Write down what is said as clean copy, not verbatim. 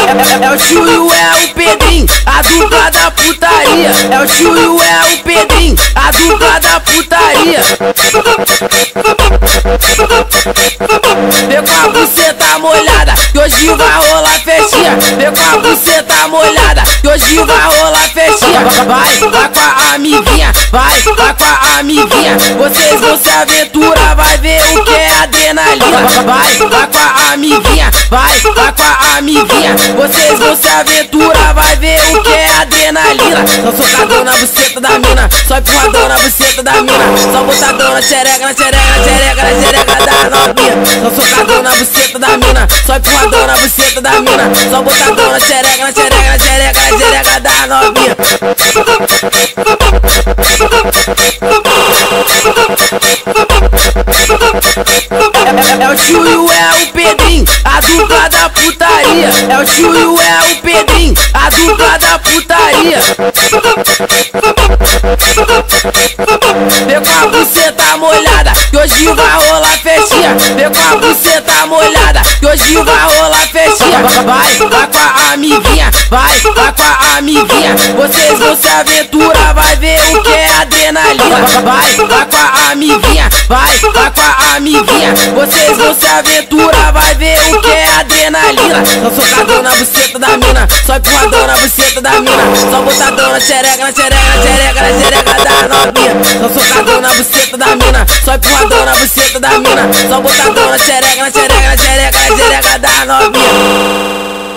É o Chuiu, é o Pedrinho, a dupla da putaria. É o Chuiu, é o Pedrinho, a dupla da putaria. Vê com a buceta molhada, que hoje vai rolar festinha. Vê com a buceta molhada, que hoje vai rolar festinha. Vai com a amiguinha, vai com a amiguinha. Vocês vão se aventurar, vai ver o que é adrenalina. Vai com a amiguinha, vai com a amiguinha. Vocês vão se aventurar, vai ver o que é adrenalina. Só socadão na buceta da mina, só empurradão na buceta da mina. Só botadão na xereca, na xereca, na xereca, na xereca da novinha. Só socadão na buceta da mina, só empurradão na buceta da mina. Só botadão na xereca, na xereca, na xereca, na xereca da novinha. É o Chuiu, é o Pedrinho, a dupla da putaria. É o Chuiu, é o Pedrinho, a dupla da putaria. Vê com a buceta molhada, que hoje vai rolar festinha. Vê com a buceta molhada, que hoje vai rolar festinha. Vai com a amiguinha, vai com a amiguinha. Vocês vão se aventurar, vai ver o que é adrenalina. Vai com a amiguinha, vai com a amiguinha. Vocês vão se aventurar, vai ver o que é adrenalina. Só socadão na buceta da mina, só empurradão na buceta da mina. Só botadão na xereca, na xereca, na xereca, na xereca da novinha. Só socadão na buceta da mina, só empurradão na buceta da mina. Só botadão na xereca, na xereca, na xereca, na xereca da novinha.